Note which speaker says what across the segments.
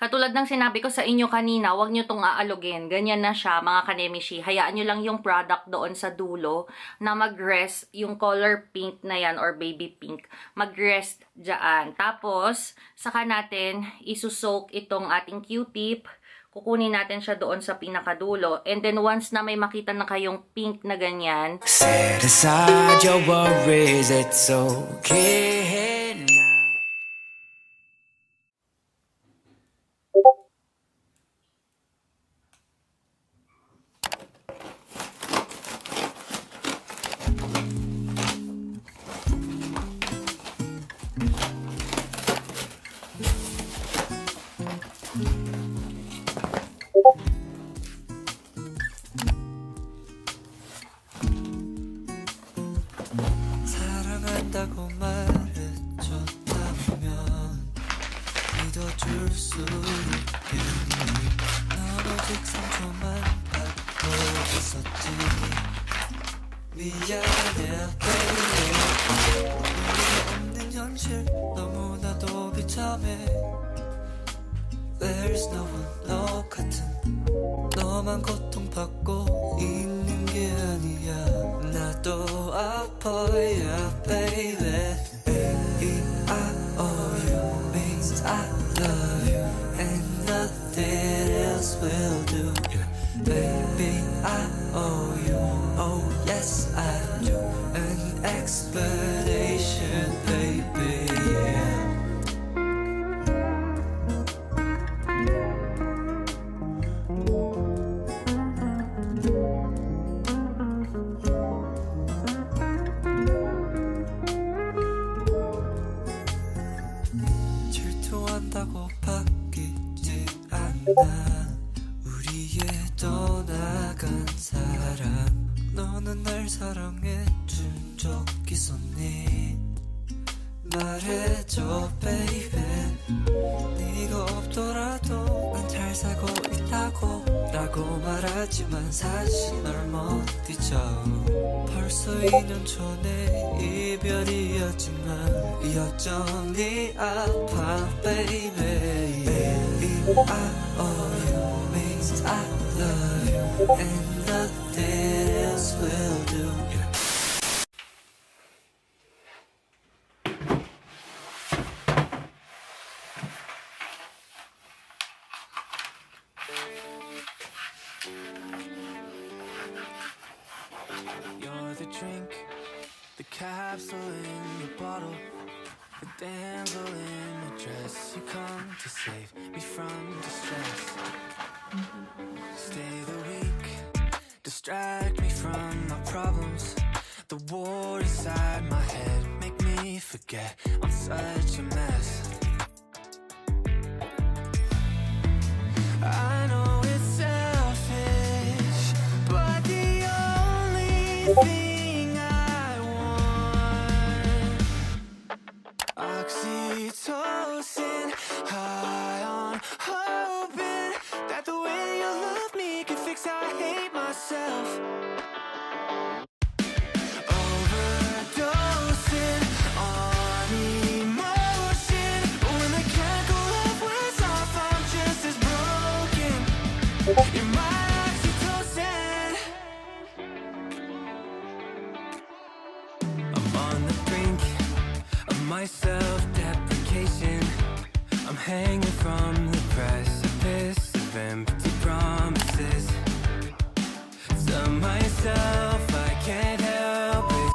Speaker 1: Katulad ng sinabi ko sa inyo kanina, huwag nyo itong aalugin. Ganyan na siya, mga kanemishi. Hayaan nyo lang yung product doon sa dulo na mag-rest, yung color pink na yan or baby pink, mag-rest dyan. Tapos, saka natin isusoak itong ating Q-tip. Kukunin natin siya doon sa pinakadulo. And then once na may makita na kayong pink na ganyan,
Speaker 2: set aside your worries, it's okay now. 사랑한다고 말해줬다면 믿어줄 수 있겠니? 넌 오직 상처만 받고 있었지. 미안해 baby. 의미 없는 현실 너무나도 비참해. There's no one 너 같은 너만 고통받고 있는 게 아니야. 나도 아파야 baby. I-O-U means I love you and nothing else will do. Baby I owe you, oh yes I do. An explanation baby, yeah. 질투한다고 바뀌지 않아. 우리의 떠나간 사랑. 너는 날 사랑해준 적 있었니? 말해줘 baby. 네가 없더라도 난 잘 살고 있다고 라고 말하지만 사실 널 못 잊어. 벌써 2년 전에 이별이었지만 여전히 아파 baby. I owe you means I love you and nothing else will do. You're the drink, the capsule in the bottle, the damsel in the dress. You come to save me from distress. Stay the week, distract me from my problems. The war inside my head make me forget I'm such a mess. I know it's selfish, but the only thing I want, oxytocin, high on hoping that the way you love me can fix how I hate myself. Overdosing on emotion, when the chemical love wears off, I'm just as broken. You're my oxytocin. I'm on the brink of my self-deprecation. I'm hanging from the precipice of empty promises. To myself, I can't help it.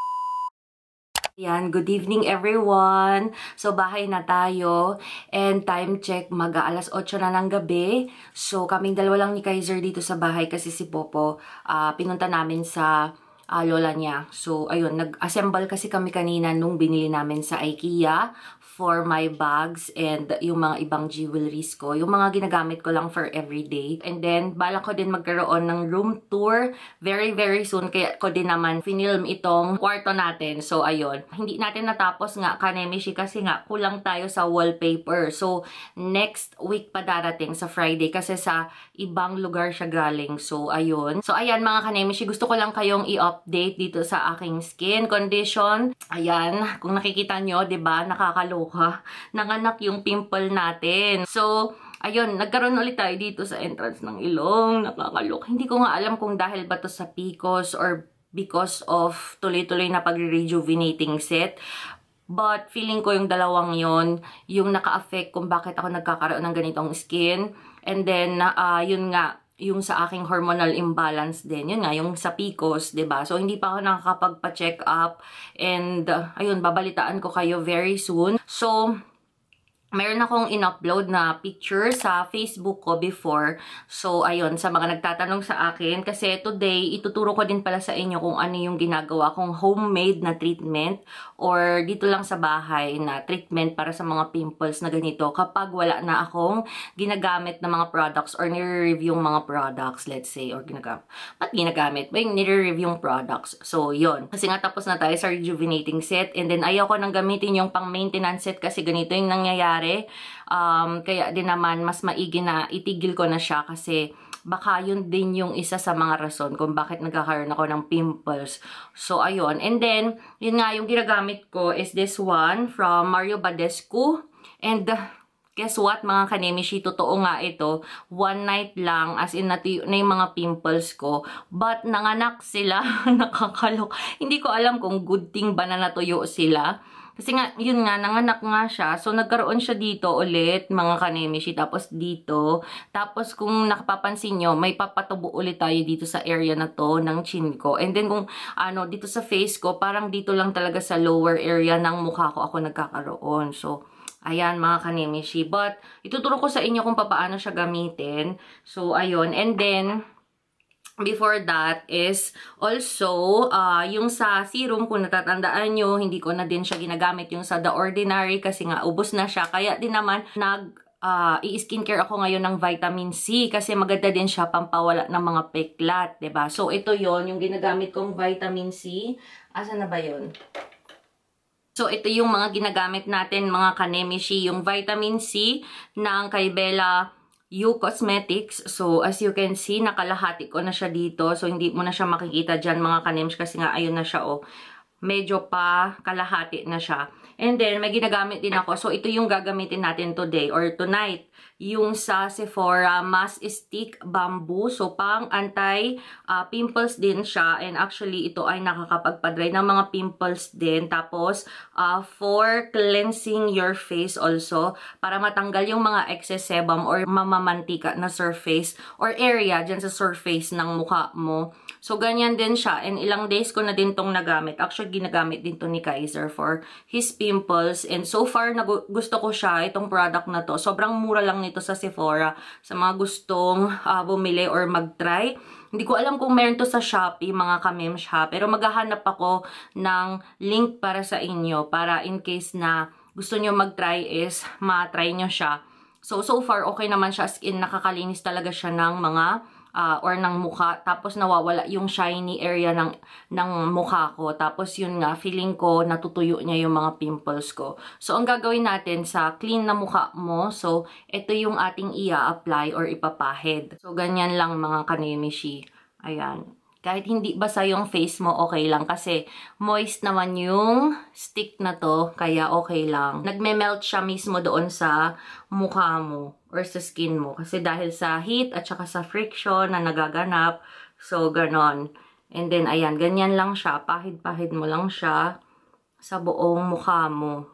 Speaker 1: Yan, good evening everyone. So, bahay na tayo. And time check, mag-aalas 8 na ng gabi. So, kaming dalawa lang ni Kaiser dito sa bahay kasi si Popo, pinunta namin sa lola niya. So, ayun, nag-assemble kasi kami kanina nung binili namin sa IKEA for my bags and yung mga ibang jewelries ko. Yung mga ginagamit ko lang for everyday. And then, balak ko din magkaroon ng room tour very, very soon. Kaya ko din naman finilm itong kwarto natin. So, ayun. Hindi natin natapos nga, kanemishi, kasi nga kulang tayo sa wallpaper. So, next week pa darating sa Friday kasi sa ibang lugar siya galing. So, ayun. So, ayan mga kanemishi, gusto ko lang kayong i-update dito sa aking skin condition. Ayan, kung nakikita nyo, 'di ba, nakakaloka. Nanganak yung pimple natin. So, ayun, nagkaroon ulit tayo dito sa entrance ng ilong. Nakakalok. Hindi ko nga alam kung dahil ba to sa PCOS or because of tuloy-tuloy na pag-rejuvenating set. But feeling ko yung dalawang yon yung naka-affect kung bakit ako nagkakaroon ng ganitong skin. And then, yun nga, yung sa aking hormonal imbalance din. Yun nga, yung sa PCOS, 'di ba? So, hindi pa ako nakakapagpa-check up. And, ayun, babalitaan ko kayo very soon. So, meron akong in-upload na picture sa Facebook ko before. So, ayun, sa mga nagtatanong sa akin, kasi today, ituturo ko din pala sa inyo kung ano yung ginagawa kong homemade na treatment or dito lang sa bahay na treatment para sa mga pimples na ganito kapag wala na akong ginagamit na mga products or nire-review yung mga products, let's say, or ginagamit, ba yung nire-review yung products. So, yun. Kasi nga tapos na tayo sa rejuvenating set and then ayaw ko nang gamitin yung pang-maintenance set kasi ganito yung nangyayari. Kaya din naman mas maigi na itigil ko na siya kasi baka yun din yung isa sa mga rason kung bakit nagkakaroon ako ng pimples. So, ayun. And then, yun nga, yung ginagamit ko is this one from Mario Badescu. And, guess what, mga kanemishi, totoo nga ito. One night lang, as in na yung mga pimples ko. But, nanganak sila. Nakakalok. Hindi ko alam kung good thing ba na natuyo sila. Kasi nga, yun nga, nanganak nga siya. So, nagkaroon siya dito ulit, mga kanemishi. Tapos dito. Tapos, kung nakapapansin nyo, may papatubo ulit tayo dito sa area na to ng chin ko. And then, kung dito sa face ko, parang dito lang talaga sa lower area ng mukha ko ako nagkakaroon. So, ayan, mga kanemishi. But, ituturo ko sa inyo kung paano siya gamitin. So, ayun. And then, before that is also yung sa serum, kung natatandaan nyo, hindi ko na din siya ginagamit yung sa The Ordinary kasi nga ubos na siya. Kaya din naman i-skincare ako ngayon ng vitamin C kasi maganda din siya pampawala ng mga peklat, 'di ba? So ito yon yung ginagamit kong vitamin C. Asa na ba yon? So, ito yung mga ginagamit natin, mga kanemishi, yung vitamin C ng kay Bella Cosmetics. So, as you can see, nakalahati ko na siya dito. So, hindi mo na siya makikita dyan, mga kanems, kasi nga, ayun na siya, oh. Medyo pa kalahati na siya. And then, may ginagamit din ako. So, ito yung gagamitin natin today or tonight. Yung sa Sephora Mask Stick Bamboo. So, pang anti-pimples din siya. And actually, ito ay nakakapagpadry ng mga pimples din. Tapos, for cleansing your face also. Para matanggal yung mga excess sebum or mamamantika na surface or area dyan sa surface ng mukha mo. So, ganyan din siya. And ilang days ko na din tong nagamit. Actually, ginagamit din to ni Kaiser for his pimples. And so far, gusto ko siya, itong product na to. Sobrang mura lang nito sa Sephora. Sa mga gustong bumili or mag-try. Hindi ko alam kung meron to sa Shopeee, mga kamems ha. Pero maghahanap ako ng link para sa inyo. Para in case na gusto nyo mag-try is ma-try nyo siya. So far, okay naman siya. As in, nakakalinis talaga siya ng mga or ng mukha. Tapos nawawala yung shiny area ng mukha ko. Tapos yun nga, feeling ko natutuyo niya yung mga pimples ko. So ang gagawin natin sa clean na mukha mo, so ito yung ating ia-apply or ipapahid. So ganyan lang, mga kanemishi. Ayan. Kahit hindi basa yung face mo, okay lang. Kasi moist naman yung stick na to, kaya okay lang. Nagme-melt siya mismo doon sa mukha mo or sa skin mo. Kasi dahil sa heat at saka sa friction na nagaganap. So, ganon. And then, ayan, ganyan lang siya. Pahid-pahid mo lang siya sa buong mukha mo.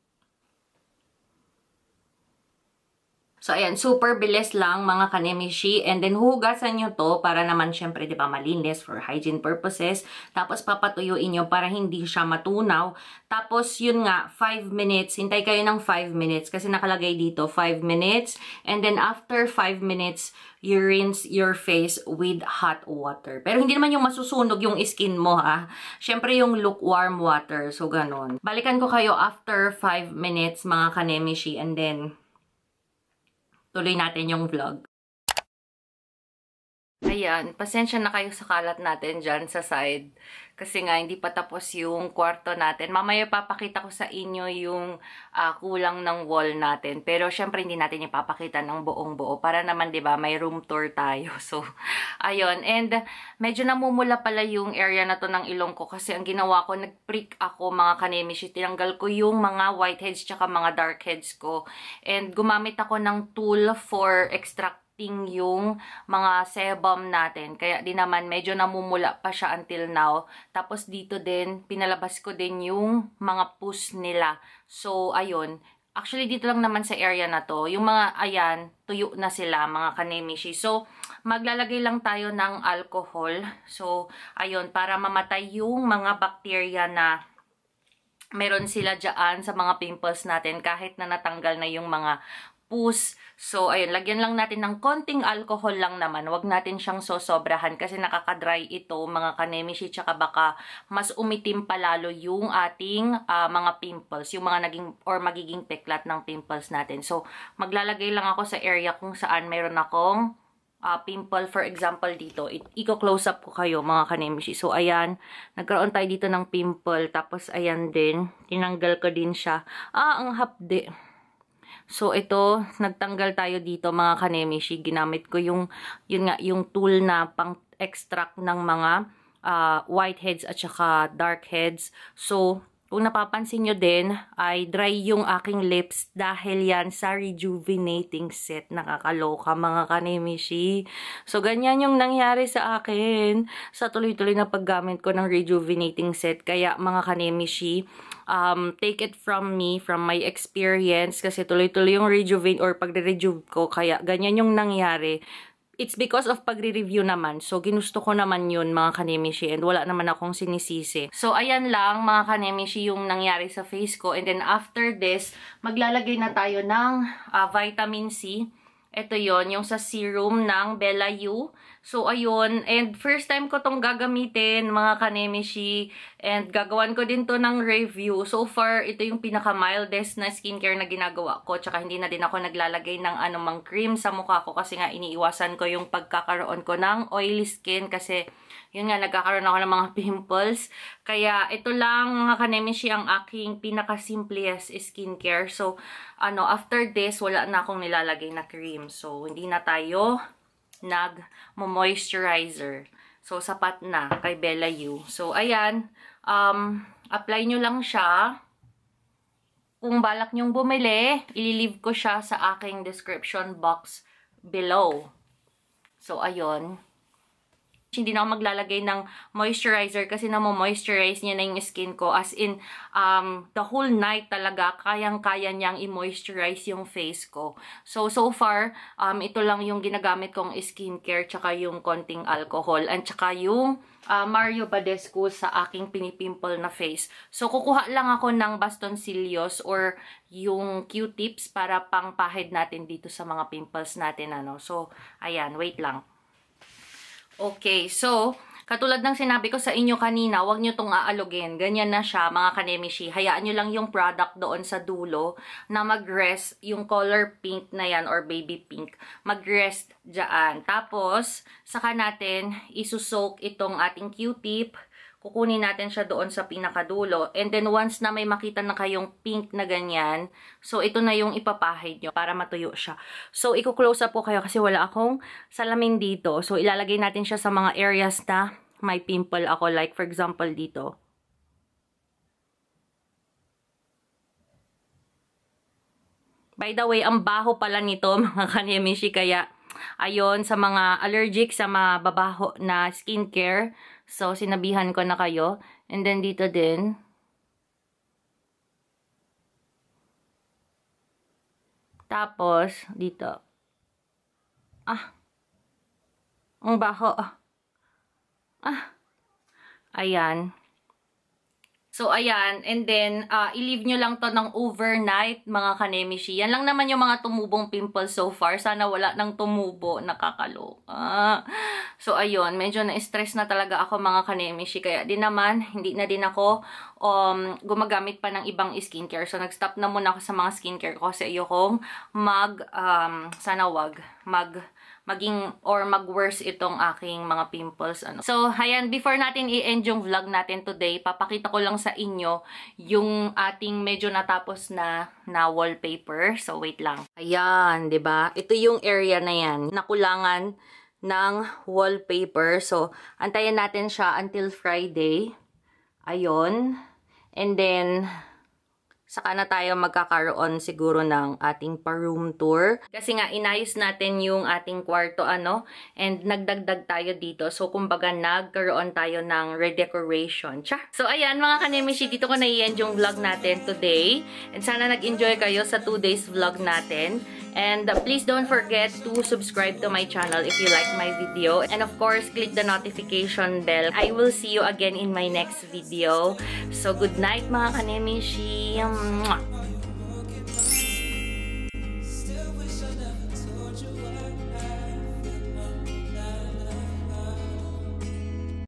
Speaker 1: So, ayan, super bilis lang, mga kanemishi. And then, hugasan nyo to para naman, syempre, di ba, malinis for hygiene purposes. Tapos, papatuyuin nyo para hindi siya matunaw. Tapos, yun nga, 5 minutes. Hintay kayo ng 5 minutes kasi nakalagay dito, 5 minutes. And then, after 5 minutes, you rinse your face with hot water. Pero, hindi naman yung masusunog yung skin mo, ha. Syempre, yung lukewarm water. So, ganon. Balikan ko kayo after 5 minutes, mga kanemishi. And then, tuloy natin yung vlog. Ayan, pasensya na kayo sa kalat natin dyan sa side. Kasi nga, hindi pa tapos yung kwarto natin. Mamaya papakita ko sa inyo yung kulang ng wall natin. Pero syempre, hindi natin ipapakita ng buong buo. Para naman, di ba, may room tour tayo. So, ayun. And medyo namumula pala yung area na to ng ilong ko. Kasi ang ginawa ko, nag-prick ako mga kanemishi. Tinanggal ko yung mga whiteheads tsaka mga darkheads ko. And gumamit ako ng tool for extract yung mga sebum natin. Kaya di naman medyo namumula pa siya until now. Tapos dito din, pinalabas ko din yung mga pus nila. So, ayun. Actually, dito lang naman sa area na to. Yung mga, ayan, tuyo na sila, mga kanemishi. So, maglalagay lang tayo ng alcohol. So, ayun, para mamatay yung mga bacteria na meron sila dyan sa mga pimples natin kahit na natanggal na yung mga pus. So, ayun, lagyan lang natin ng konting alcohol lang naman. Huwag natin siyang sosobrahan kasi nakaka-dry ito, mga kanemishi, tsaka baka mas umitim pa lalo yung ating mga pimples, yung mga naging or magiging peklat ng pimples natin. So, maglalagay lang ako sa area kung saan meron akong pimple. For example, dito, i-close up ko kayo, mga kanemishi. So, ayan, nagkaroon tayo dito ng pimple. Tapos, ayan din, tinanggal ko din siya. Ang hapde. So, ito, nagtanggal tayo dito, mga kanemishi. Ginamit ko yung tool na pang-extract ng mga whiteheads at saka darkheads. So, kung napapansin nyo din, ay dry yung aking lips dahil yan sa rejuvenating set. Nakakaloka, mga kanemishi. So, ganyan yung nangyari sa akin sa tuloy-tuloy na paggamit ko ng rejuvenating set. Kaya, mga kanemishi, take it from me, from my experience, kasi tuloy-tuloy yung rejuvenate or pagre-rejuve ko. Kaya, ganyan yung nangyari. It's because of pagre-review naman. So, ginusto ko naman yun, mga kanemishi. And wala naman akong sinisisi. So, ayan lang, mga kanemishi, yung nangyari sa face ko. And then, after this, maglalagay na tayo ng vitamin C. Ito yon yung sa serum ng Bella U. So, ayun. And first time ko tong gagamitin, mga kanemishi. And gagawan ko din to ng review. So far, ito yung pinaka-mildest na skincare na ginagawa ko. Tsaka hindi na din ako naglalagay ng anumang cream sa mukha ko. Kasi nga, iniiwasan ko yung pagkakaroon ko ng oily skin. Kasi, yun nga, nagkakaroon ako ng mga pimples. Kaya, ito lang, mga kanemishi, ang aking pinaka-simplest skincare. So, after this, wala na akong nilalagay na cream. So, hindi na tayo nag-moisturizer. So, sapat na kay Bella U. So, ayan. Apply nyo lang siya. Kung balak nyong bumili, ililive ko siya sa aking description box below. So, ayun. Hindi na ako maglalagay ng moisturizer kasi moisturize niya na yung skin ko. As in, the whole night talaga, kayang-kaya niyang i-moisturize yung face ko. So far, ito lang yung ginagamit kong skincare, tsaka yung konting alcohol, and tsaka yung Mario Badescu sa aking pinipimple na face. So, kukuha lang ako ng bastoncillos or yung Q-tips para pangpahid natin dito sa mga pimples natin. So, ayan, wait lang. Okay, so, katulad ng sinabi ko sa inyo kanina, huwag nyo itong aalugin. Ganyan na siya, mga kanemishi. Hayaan nyo lang yung product doon sa dulo na mag-rest, yung color pink na yan or baby pink, mag-rest dyan. Tapos, saka natin isusoak itong ating Q-tip. Kukunin natin siya doon sa pinakadulo. And then, once na may makita na kayong pink na ganyan, so, ito na yung ipapahid nyo para matuyo siya. So, i-close up po kayo kasi wala akong salamin dito. So, ilalagay natin siya sa mga areas na may pimple ako. Like, for example, dito. By the way, ang baho pala nito, mga kanemishi. Kaya, ayon sa mga allergic sa mababaho na skincare, so, sinabihan ko na kayo. And then, dito din. Tapos, dito. Ang baho. Ayan. So, ayan. And then, i-leave nyo lang to ng overnight, mga kanemishi. Yan lang naman yung mga tumubong pimples so far. Sana wala nang tumubo. Nakakaloka. So, ayun. Medyo na-stress na talaga ako, mga kanemishi. Kaya, hindi na din ako gumagamit pa ng ibang skincare. So, nag-stop na muna ako sa mga skincare ko kasi ayokong mag-worse itong aking mga pimples. So, ayan, before natin i-end yung vlog natin today, papakita ko lang sa inyo yung ating medyo natapos na wallpaper. So, wait lang. Ayan, 'di ba? Ito yung area na yan, nakulangan ng wallpaper. So, antayin natin siya until Friday. Ayun. And then, saka na tayo magkakaroon siguro ng ating pa-room tour. Kasi nga, inayos natin yung ating kwarto, and nagdagdag tayo dito. So, kumbaga, nagkaroon tayo ng redecoration. Tsa! So, ayan, mga kanemishi, dito ko na-end yung vlog natin today. And sana nag-enjoy kayo sa 2 days vlog natin. And please don't forget to subscribe to my channel if you like my video. And of course, click the notification bell. I will see you again in my next video. So, good night mga kanemishi. Mwah!